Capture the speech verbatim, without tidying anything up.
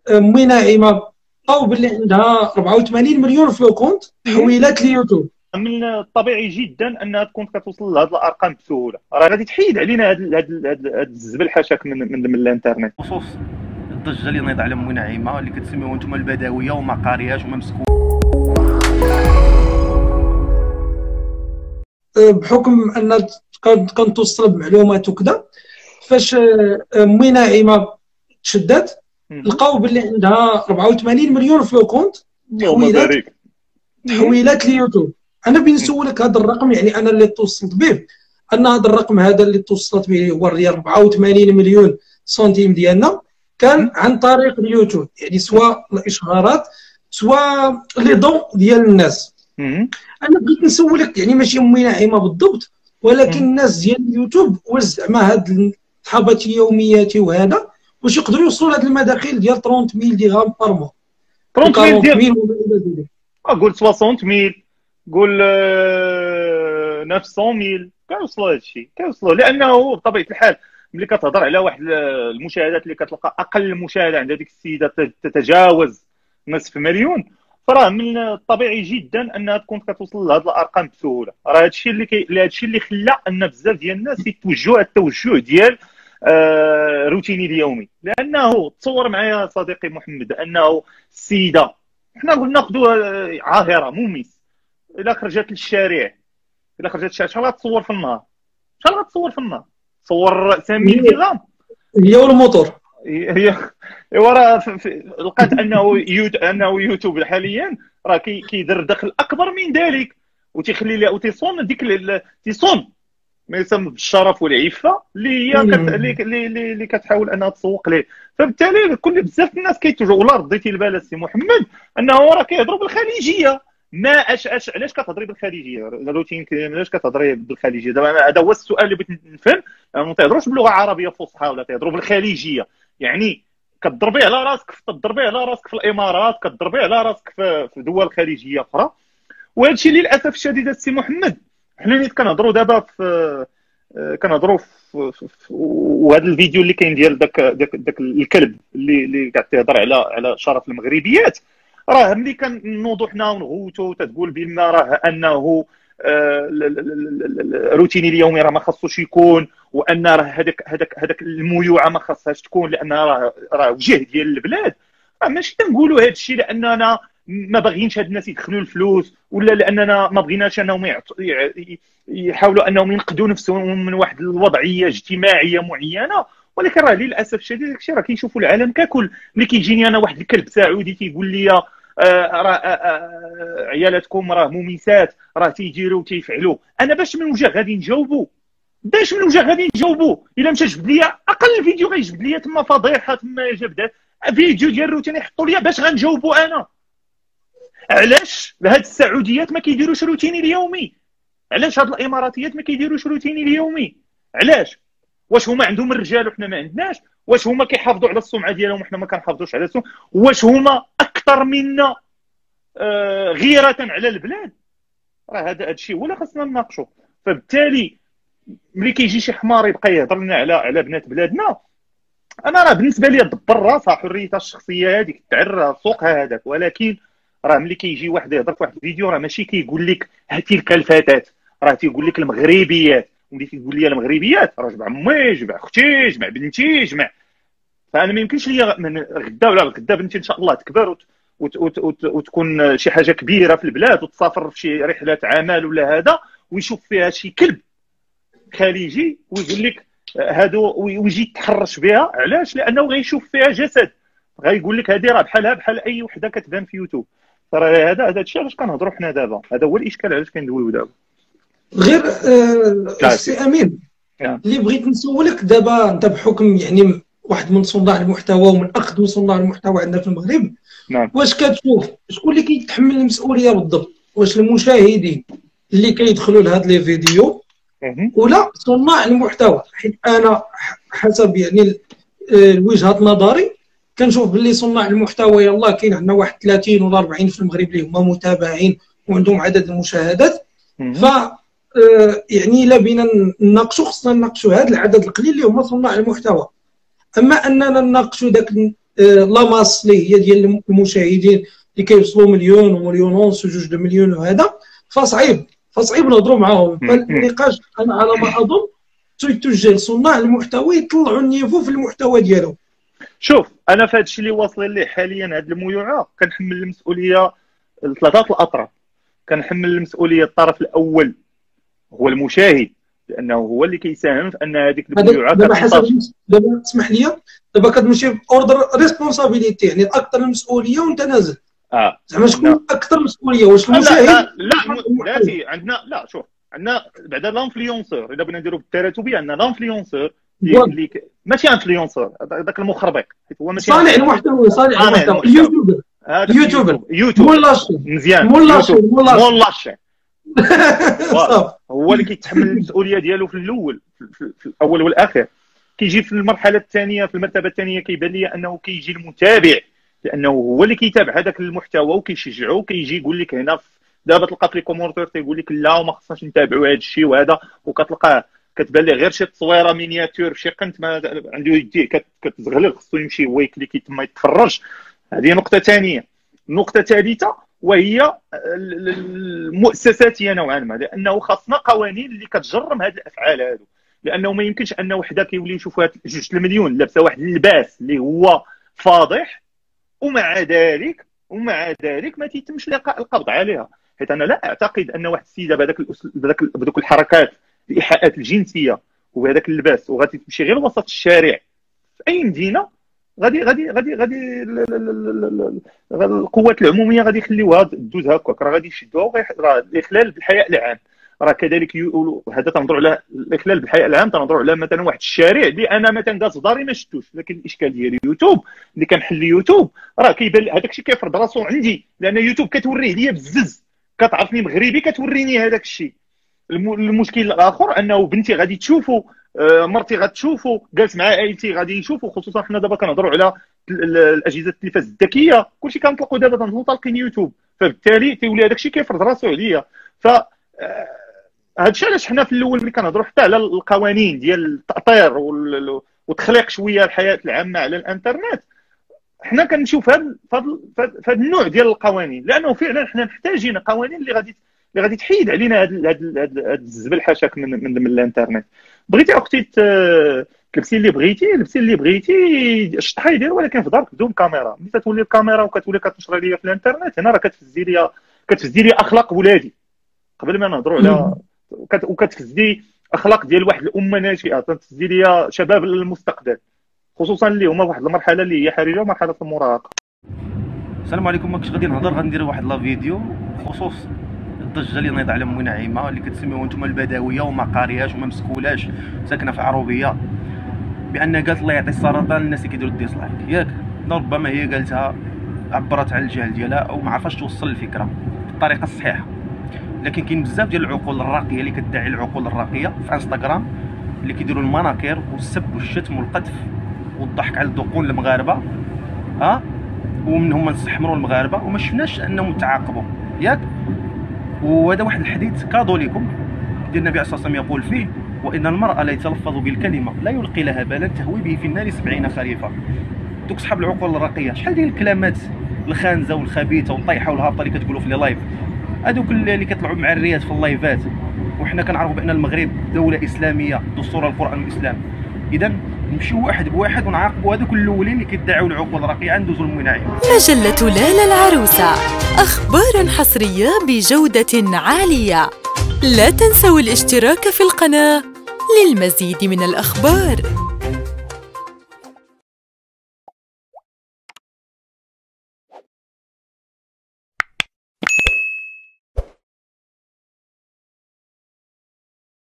امي ناعمه لقاو باللي عندها أربعة وثمانين مليون في لو كونت تحويلات ليوتيوب. من الطبيعي جدا انها تكون كتوصل لهاد الارقام بسهوله، راه غادي تحيد علينا هاد هاد هاد الزبل حاشاك من من, من الانترنت. بخصوص الضجه اللي نايضه على امي نعيمه اللي كتسميوها نتوما البدويه وما قارياش وما مسكون، بحكم ان كنتوصل بمعلومات وكذا، فاش امي ناعمه تشدات لقاو باللي عندها أربعة وثمانين مليون في لو كونت تحويلات تحويلات ليوتيوب. انا بين نسولك هذا الرقم، يعني انا اللي توصلت به ان هذا الرقم هذا اللي توصلت به هو ديال أربعة وثمانين مليون سنتيم ديالنا كان عن طريق اليوتيوب، يعني سواء الاشهارات سواء لي دون ديال الناس. انا بغيت نسولك، يعني ماشي امي ناعمه بالضبط، ولكن الناس ديال اليوتيوب واش زعما هاد الحابات يومياتي وهذا واش يقدروا يوصلوا لهاد المداخيل ديال ثلاثين ميل درهم بار مو؟ ثلاثين ميل ديال قول ستين ميل، قول تسعمية ميل، كيوصلوا هذا الشيء كيوصلوا، لانه بطبيعه الحال ملي كتهضر على واحد المشاهدات اللي كتلقى اقل مشاهده عند هذيك السيده تتجاوز نصف مليون، فراه من الطبيعي جدا انها تكون كتوصل لهذه الارقام بسهوله. راه هذا الشيء اللي كي... هذا الشيء اللي خلى ان بزاف ديال الناس يتوجهوا التوجه ديال آه... روتيني اليومي، لانه تصور معايا صديقي محمد انه السيده حنا ناخذوها عاهره موميس، الا خرجت للشارع الا خرجت للشارع شحال غتصور في النهار؟ شحال غتصور في النهار؟ تصور مية درهم هي والموتور. هي ايوا راه لقات انه يوت... انه يوتيوب حاليا راه كي كيدير دخل اكبر من ذلك، وتيخلي لها وتيصون ديك ال... تيصون ما يسمى بالشرف والعفه اللي هي كت... اللي اللي اللي كتحاول انها تسوق ليه. فبالتالي كل بزاف الناس كيتوجهوا، ولا رديتي البال السي محمد انه راه كيهضروا بالخليجيه. ما اش اش علاش كتهضري بالخليجيه؟ روتين علاش كتهضري بالخليجيه؟ دابا هذا هو السؤال اللي بغيت نفهم. ما تيهضروش باللغه العربيه الفصحى ولا تيهضروا بالخليجيه، يعني كتضربي على راسك كتضربي على راسك في الامارات، كتضربي على راسك في دول خليجيه اخرى. وهذا الشيء للاسف الشديد السي محمد حنا اللي كنهضروا دابا في كنهضروا في وهذا الفيديو اللي كاين ديال داك داك داك الكلب اللي اللي قاعد تهضر على على شرف المغربيات، راه ملي كنوضوا حنا ونغوتوا تتقول بان راه انه روتيني اليومي راه ما خاصوش يكون، وان راه هذاك هذاك هذاك الميوعه ما خاصهاش تكون لانها راه راه وجه ديال البلاد. راه ماشي تنقولوا هذا الشيء لاننا ما باغيينش هاد الناس يدخلوا الفلوس، ولا لاننا ما بغيناش انهم يحاولوا انهم ينقذوا نفسهم من واحد الوضعيه اجتماعيه معينه، ولكن راه للاسف الشديد داكشي راه كيشوفوا العالم ككل. ملي كيجيني انا واحد الكلب سعودي تيقول لي آه راه آه عيالاتكم راه مميسات راه تيديروا وتيفعلوا، انا باش من وجه غادي نجاوبوا؟ باش من وجه غادي نجاوبوا؟ الا مشى جبد لي اقل فيديو غيجبد لي تما فضيحه، تما جبد فيديو ديال روتين يحطوا لي باش غنجاوبوا انا. علاش هاد السعوديات ما كيديروش روتيني اليومي؟ علاش هاد الاماراتيات ما كيديروش روتيني اليومي؟ علاش؟ واش هما عندهم الرجال وحنا ما عندناش؟ واش هما كيحافظوا على السمعه ديالهم وحنا ما كنحافظوش على السمعه؟ واش هما اكثر منا آه غيره على البلاد؟ راه هذا الشيء ولا خاصنا نناقشوا. فبالتالي ملي كيجي شي حمار يبقى يهضر لنا على على بنات بلادنا، انا راه بالنسبه لي دبر راسها حريتها الشخصيه هذيك تعرى سوقها هذاك، ولكن راه ملي كيجي واحد يهضر في واحد الفيديو راه ماشي كيقول لك ها تلك الفتاه، راه تيقول لك المغربيات. ملي كيقول لي المغربيات راه جمع امي جمع اختي جمع بنتي جمع، فانا ما يمكنش ليا من غدا ولا غدا بنتي ان شاء الله تكبر وت... وت... وت... وت... وتكون شي حاجه كبيره في البلاد وتسافر في شي رحله عمل ولا هذا ويشوف فيها شي كلب خليجي ويقول لك هادو ويجي يتحرش بها. علاش؟ لانه غيشوف فيها جسد، غيقول لك هذه راه بحالها بحال اي وحده كتبان في يوتيوب. ترى هذا هذا الشيء علاش كنهضروا حنا دابا، هذا هو الاشكال علاش كندويو دابا. غير آه سي امين اللي بغيت نسولك دابا، انت بحكم يعني واحد من صناع المحتوى ومن اقدم صناع المحتوى عندنا في المغرب، نعم، واش كتشوف شكون اللي كيتحمل المسؤوليه بالضبط؟ واش المشاهدين اللي كيدخلوا لهاد لي فيديو ولا صناع المحتوى؟ حيت انا حسب يعني وجهه نظري كنشوف باللي صناع المحتوى يلاه كاين عندنا واحد ثلاثين ولا أربعين في المغرب اللي هما متابعين وعندهم عدد المشاهدات. ف يعني الا بينا نناقشوا خصنا نناقشوا هذا العدد القليل اللي هما صناع المحتوى. اما اننا نناقشوا ذاك لا ماس اللي هي ديال المشاهدين اللي كيوصلوا مليون ومليون ونص وجوج د مليون وهذا، فصعيب فصعيب نهضروا معاهم. فالنقاش انا على ما اظن تيتوجه لصناع المحتوى يطلعوا النيفو في المحتوى ديالهم. شوف انا في هذا الشيء اللي واصلين ليه حاليا هذه الميوعه كنحمل المسؤوليه لثلاثه الاطراف. كنحمل المسؤوليه الطرف الاول هو المشاهد، لانه هو اللي كيساهم في ان هذيك الميوعه دابا حسب دابا اسمح لي دابا كتمشي اوردر ريسبونسابيلتي، يعني اكثر المسؤوليه وانت نازل. اه زعما شكون اكثر مسؤوليه؟ واش المشاهد؟ لا لا لا لا عندنا لا شوف عندنا بعدا لانفلونسور. الا بغينا نديرو بالتراتبيه عندنا لانفلونسور اللي ماشي انفلونسور، داك المخربق حيت هو ماشي صانع المحتوى. صانع المحتوى اليوتيوبر اليوتيوبر يوتيوب مولاشي مزيان مولاشي مولاشي هو اللي كيتحمل المسؤوليه ديالو في الاول في الاول والاخير. كيجي في المرحله الثانيه في المرتبه الثانيه كيبان لي انه كيجي المتابع، لانه هو اللي كيتابع هذاك المحتوى وكيشجعه وكيجي يقول لك هنا دابا تلقى في لي كومونتير تيقول لك لا وما خصناش نتابعوا هذا الشيء وهذا، وكتلقاه كتبان ليه غير شي تصويره مينياتور شي قنت ما عنده يديه كتزغلل خصو يمشي هو يكليكي تما يتفرج. هذه نقطه ثانيه. النقطه الثالثه وهي المؤسساتيه نوعا ما، لانه خاصنا قوانين اللي كتجرم هذه الافعال هذو، لانه ما يمكنش ان وحده كيولي يشوف واحد جوج المليون لابسه واحد اللباس اللي هو فاضح ومع ذلك ومع ذلك ما تيتمش لقاء القبض عليها. حيت انا لا اعتقد ان واحد السيده بهذاك بهذاك بهذوك الحركات الايحاءات الجنسيه وبهذاك اللباس وغادي تمشي غير وسط الشارع في اي مدينه، غادي غادي غادي غادي القوات العموميه غادي يخليوها دوز هكاك، راه غادي يشدوها راه الاخلال بالحياء العام. راه كذلك يقولوا هذا تنهضروا على الاخلال بالحياء العام، تنهضروا على مثلا واحد الشارع اللي انا مثلا كاز في داري ما شفتوش، لكن الاشكال ديال يوتيوب اللي كنحل يوتيوب راه كيبان هذاك الشيء كيفرض راسو عندي، لان يوتيوب كتوريه ليا بزز، كتعرفني مغربي كتوريني هذاك الشيء. المشكل الاخر انه بنتي غادي تشوفوا، مرتي غتشوفوا، جالس مع عائلتي غادي يشوفوا، خصوصا حنا دابا كنهضروا على الاجهزه التلفاز الذكيه، كلشي كنطلقوا دابا تنطلقين يوتيوب، فبالتالي تيولي هذاك الشيء كيفرض راسو عليا. ف هذا الشيء علاش حنا في الاول ملي كنهضروا حتى على القوانين ديال التاطير وتخليق شويه الحياه العامه على الانترنت، حنا كنشوف هذا هذا النوع ديال القوانين، لانه فعلا حنا محتاجين قوانين اللي غادي اللي غادي تحيد علينا هذا هذا الزبل حاشاك من من, من الانترنت. بغيتي اختي تلبسي اللي بغيتي، لبسي اللي بغيتي، شطحي دير، ولكن في دارك بدون كاميرا. ملي تولي الكاميرا وكتولي كتنشر ليا في الانترنت، هنا راه كتفزي ليا كتفزي لي اخلاق ولادي قبل ما نهضروا على وكتفزي اخلاق ديال واحد الامه ناشئه، تفزي ليا شباب المستقبل، خصوصا اللي هما واحد المرحله اللي هي حرجه، مرحله المراهقه. السلام عليكم. ما كنتش غادي نهضر، غندير واحد لا فيديو بخصوص الضجه اللي نايضه على منى عيمه اللي كتسميوها نتوما البدويه وما قارياش وما مسكولاش، ساكنه في عروبيه، بان قالت الله يعطي السرطان للناس اللي كيديروا الديسلايك. ياك ربما هي قالتها عبرت على الجهل ديالها او ما عرفاش توصل الفكره بالطريقه الصحيحه. لكن كاين بزاف ديال العقول الراقيه اللي كتدعي العقول الراقيه في انستغرام اللي كيديروا المناكير والسب والشتم والقذف والضحك على الدقون المغاربه، ها، ومنهم من استحمروا المغاربه وما شفناش انهم تعاقبوا. ياك وهذا واحد الحديث كادو لكم ديال النبي عليه الصلاه والسلام يقول فيه: وان المرأة لا يتلفظ بالكلمه لا يلقي لها بالا تهوي به في النار سبعين خريفا. دوك صحاب العقول الراقيه شحال ديال الكلمات الخانزه والخبيثه والطايحه والهابطه اللي كتقولوا في لي لايف، هذوك اللي كيطلعوا مع الريات في اللايفات، وحنا كنعرفوا بان المغرب دوله اسلاميه دستور القران والاسلام. اذا نمشيو واحد بواحد ونعاقبوا هذوك الاولين اللي كيدعوا العقول الراقيه عند ندوزوا لمنى عيمه. مجله لالا العروسه، اخبار حصريه بجوده عاليه. لا تنسوا الاشتراك في القناه للمزيد من الاخبار.